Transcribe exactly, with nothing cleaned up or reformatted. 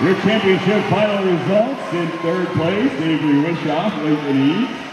Your championship final results: in third place, Avery Wishoff, Lincoln East.